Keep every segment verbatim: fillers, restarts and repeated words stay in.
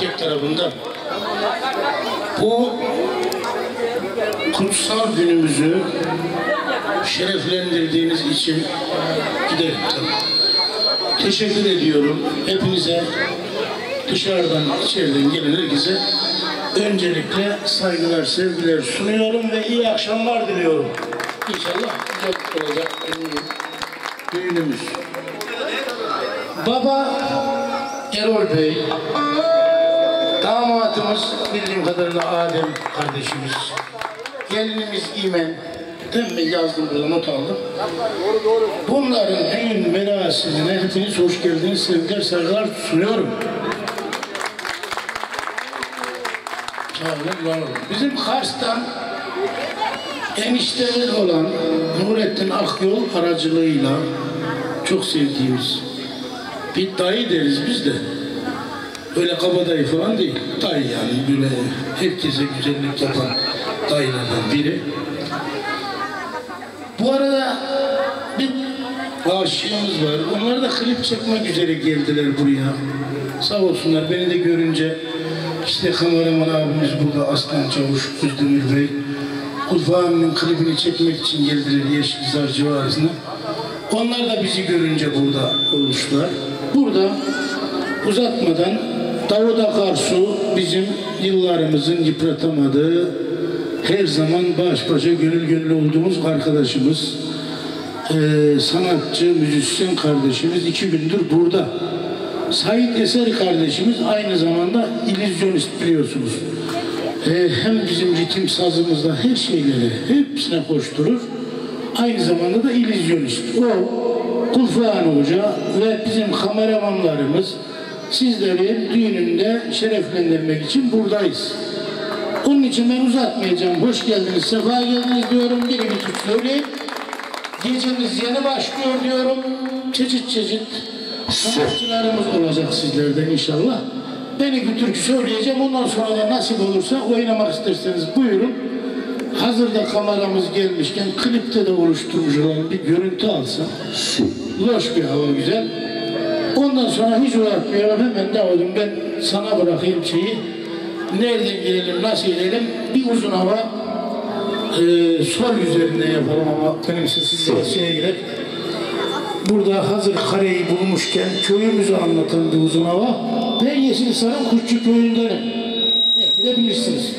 erkek tarafından. Bu kutsal günümüzü şereflendirdiğiniz için giderim. Teşekkür ediyorum. Hepinize, dışarıdan, içeriden gelen herkese öncelikle saygılar, sevgiler sunuyorum ve iyi akşamlar diliyorum. İnşallah güzel olacak düğünümüz. Baba Erol Bey, damatımız bildiğim kadarıyla Adem kardeşimiz, gelinimiz İmen, değil mi? Yazdım burada, not aldım. Bunların düğün merasimine hepiniz hoş geldiniz, sevgiler, saygılar sunuyorum. Bizim Kars'tan eniştemiz olan Nurettin Akyol aracılığıyla çok sevdiğimiz bir dayı deriz biz de. Öyle kabadayı falan değil. Dayı yani böyle herkese güzellik yapan dayılardan biri. Bu arada bir aşığımız var. Onlar da klip çekmek üzere geldiler buraya. Sağ olsunlar beni de görünce. İşte kameraman abimiz burada, Aslan Çavuş, Özdemir Bey. Kulfağımın klibini çekmek için geldiler Yeşilizar civarısına. Onlar da bizi görünce burada olmuşlar. Burada uzatmadan Davut Akarsu bizim yıllarımızın yıpratamadığı, her zaman baş başa gönül gönül olduğumuz arkadaşımız, ee, sanatçı, müzisyen kardeşimiz iki gündür burada. Sait Eser kardeşimiz aynı zamanda illüzyonist biliyorsunuz. Ee, hem bizim ritim sazımızda her şeyleri hepsine koşturur. Aynı zamanda da illüzyonist. O, Kulfağan Hoca ve bizim kameramanlarımız sizleri düğününde şereflendirmek için buradayız. Onun için ben uzatmayacağım. Hoş geldiniz, sefa geldiniz diyorum. Bir buçuk söyleyeyim. Gecemiz yeni başlıyor diyorum. Çeşit çeşit sanatçılarımız olacak sizlerden inşallah. Ben iki türkü söyleyeceğim. Ondan sonra da nasip olursa oynamak isterseniz buyurun. Hazırda kameramız gelmişken klipte de oluşturmuş olan bir görüntü alsam. Loş bir hava, güzel. Ondan sonra hiç uğraşmayalım, hemen Davud'um ben sana bırakayım şeyi. Nereden girelim, nasıl girelim? Bir uzun hava e, sol üzerinde yapalım ama benim sesim biraz şeye girer. Burada hazır kareyi bulmuşken köyümüzü anlatan bir uzun hava. Ben Yeşilhisar'ın Kuşçu köyündenim. Belki de bilirsiniz.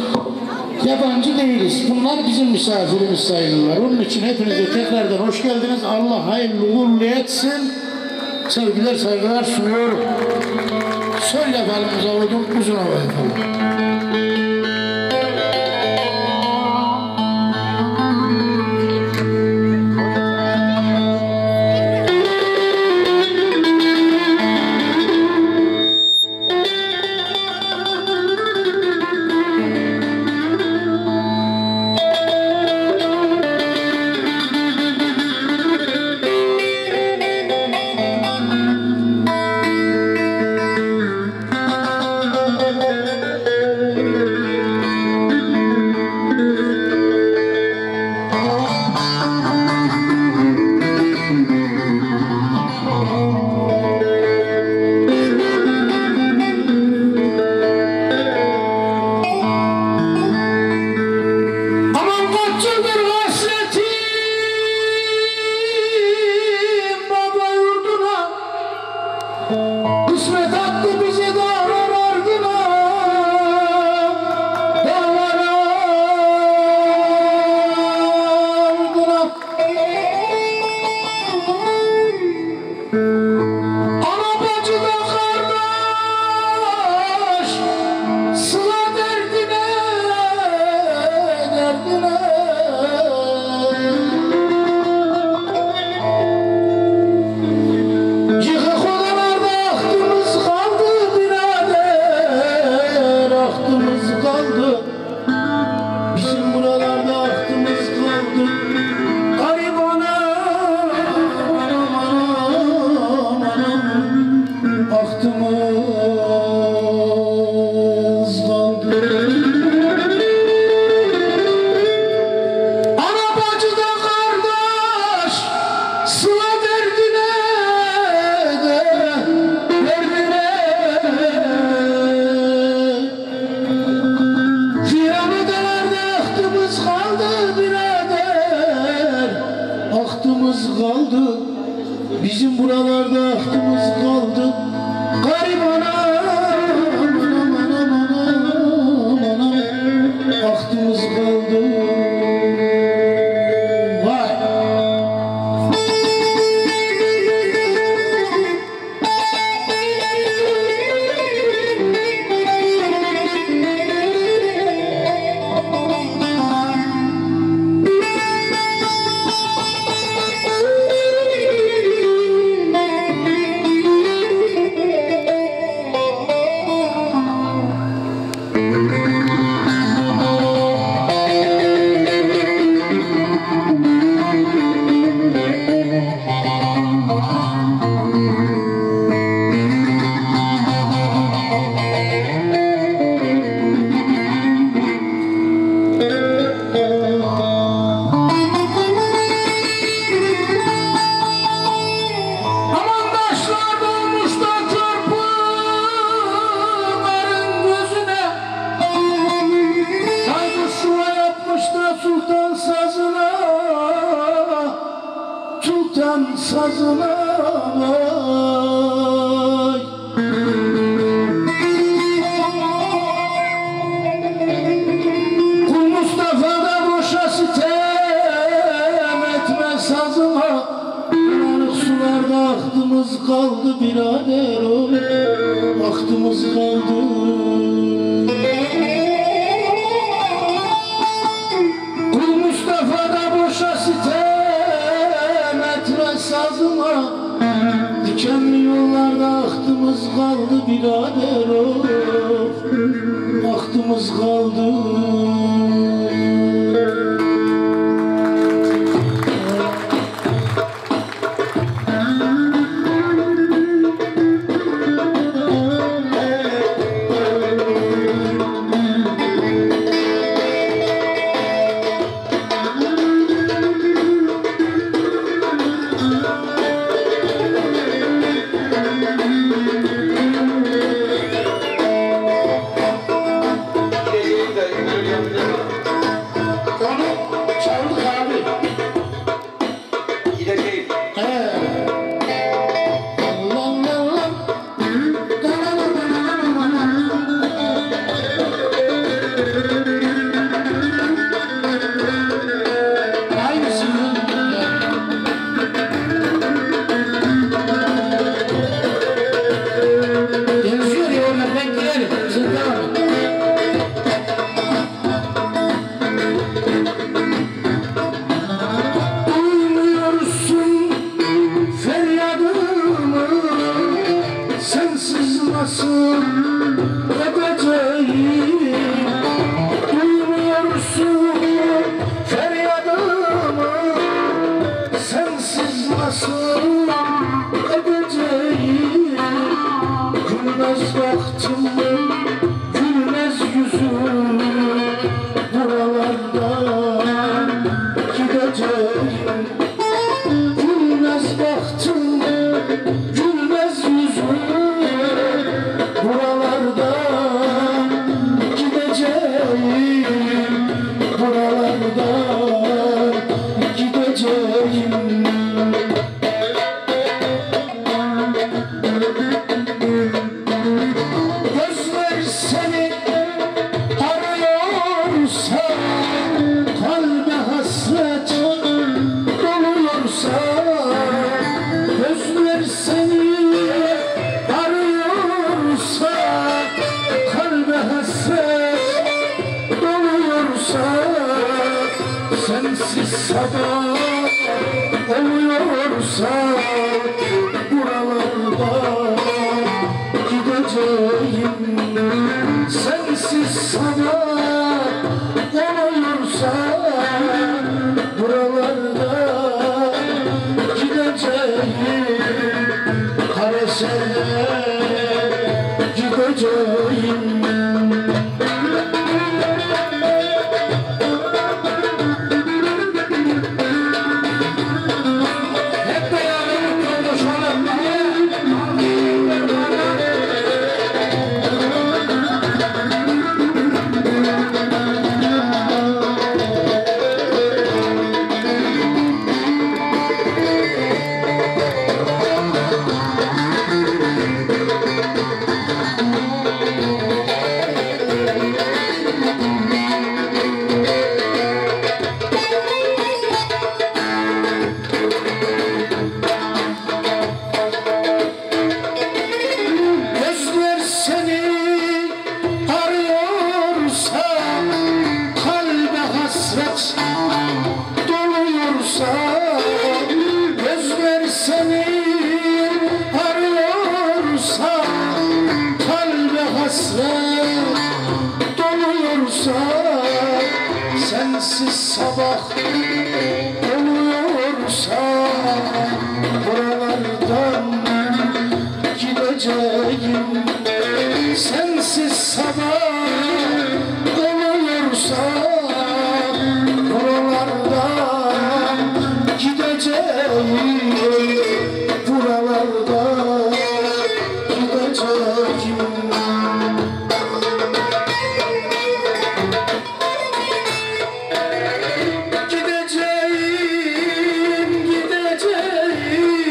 Yabancı değiliz. Bunlar bizim misafirimiz sayılırlar. Onun için hepinize tekrardan hoş geldiniz. Allah hayırlı uğurlu etsin. Sevgiler, saygılar sunuyorum. Söyle yapalım Zavud'um, uzun hava yapalım. Thank you. sazına vay. Kul Mustafa da boşa sitem etme sazıma. Bulanık sularda ahtımız kaldı birader oğlum, ahtımız kaldı. Kul Mustafa da boşa sitem etme sazıma. Dikenli yollarda ahtımız kaldı birader oğlum, ahtımız kaldı. Sensiz sabah oluyorsa buralarda gideceğim. Sensiz sabah oluyorsa buralarda gideceğim. Karasel'e gideceğim. Gözler seni arıyorsa, kalbe hasret doluyorsa, sensiz sabah oluyorsa buralardan gideceğim. Sensiz sabah oluyorsa buralardan gideceğim. Buralarda gideceğim. Gideceğim, gideceğim.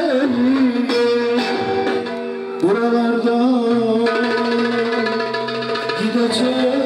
buralarda gideceğim.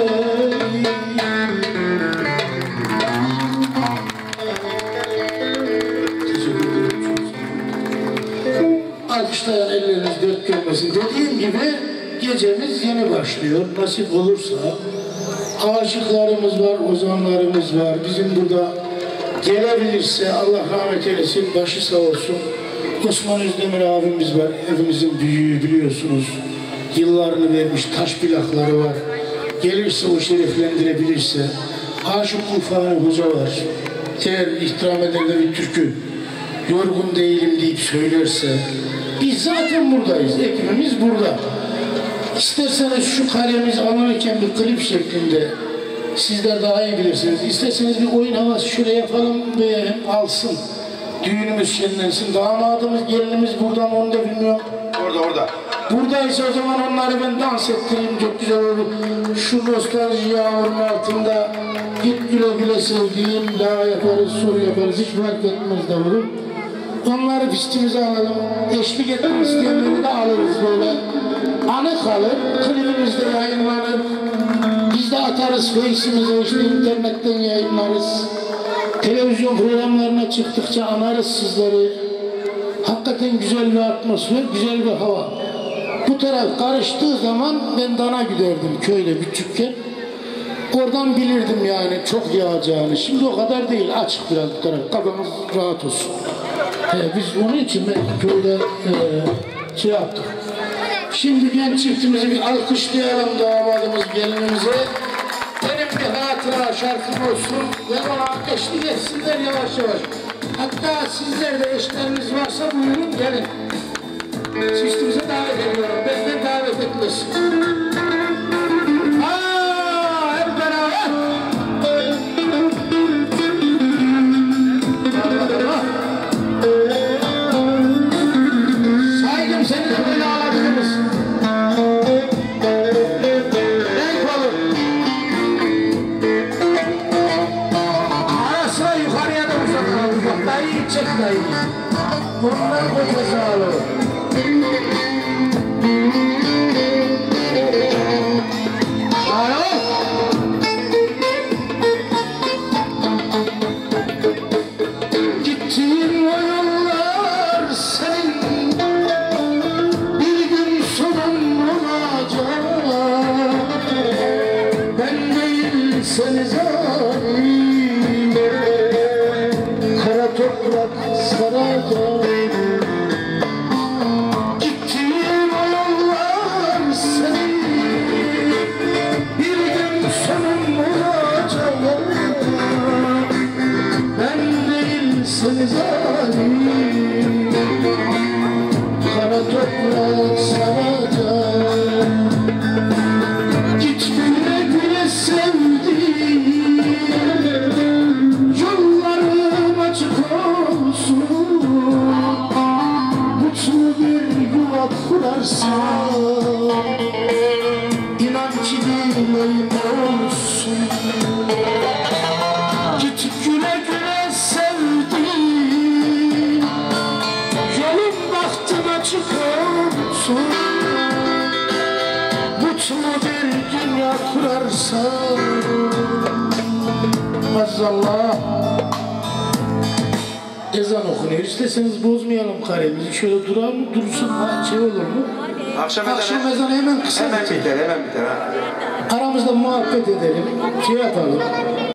Alkışlayan elleriniz dört görmesin. Dediğim gibi gecemiz yeni başlıyor. Nasip olursa aşıklarımız var, ozanlarımız var. Bizim burada gelebilirse Allah rahmet eylesin, başı sağ olsun. Osman Özdemir abimiz var. Evimizin büyüğü biliyorsunuz. Yıllarını vermiş, taş plakları var. Gelirse o şereflendirebilirse. Aşık Ufani Hoca var. Eğer ihtiram eder de bir türkü yorgun değilim deyip söylerse, biz zaten buradayız, ekibimiz burada. İsterseniz şu kalemiz alırken bir klip şeklinde, sizler daha iyi bilirsiniz. İsterseniz bir oyun havası şöyle yapalım ve hem alsın. Düğünümüz şenlensin. Damadımız, gelinimiz burada mı onu da bilmiyorum. Orada, orada. Buradaysa o zaman onları ben dans ettireyim, çok güzel olur. Şu nostalji yağmurun altında git güle güle sevdiğim, daha yaparız, soru yaparız, hiç fark etmez de olur. Onları pistimize alalım, eşlik etmek isteyenleri de alırız böyle. Anı kalır, klibimizde yayınlanır. Biz de atarız Face'imize, işte internetten yayınlarız. Televizyon programlarına çıktıkça anarız sizleri. Hakikaten güzel bir atmosfer, güzel bir hava. Bu taraf karıştığı zaman ben dana giderdim köyde küçükken. Oradan bilirdim yani çok yağacağını. Şimdi o kadar değil, açık biraz bu taraf. Kafamız rahat olsun. Ee, biz onun için ben köyde e, şey yaptık. Şimdi genç çiftimizi bir alkışlayalım, damadımız gelinimize. Benim bir hatıra şarkım olsun ve ona eşlik etsinler yavaş yavaş. Hatta sizler de eşleriniz varsa buyurun gelin. Çiftimize davet ediyorum, benden davet etmesin. Aaa hep beraber. Saydım seni de böyle alabilir misin? Renk olur. Ara sıra yukarıya da uzatalım. Bak dayı gidecek dayı. Bundan kocası alır. Gittiğin o yollar senin bir gün sonun olacak. Ben değil seni zalim kara toprak saracak. Gittiğin o yollar senin bir gün sonun olacak. Ben değil seni zalim kara toprak saracak. Git güle güle sevdiğim, yollarım açık olsun. Mutlu bir yuva kurarsan inan ki dileğim olsun. Git güle güle sevdiğim, yolun bahtın açık olsun. Mutlu bir dünya kurarsan maazallah. Ezan okunuyor. İsterseniz bozmayalım karemizi. Şöyle duralım, dursun. Ha, şey olur mu? Akşam, Akşam ezanı hemen kısa hemen biter. biter, hemen biter. Ha. Aramızda muhabbet edelim. Şey yapalım.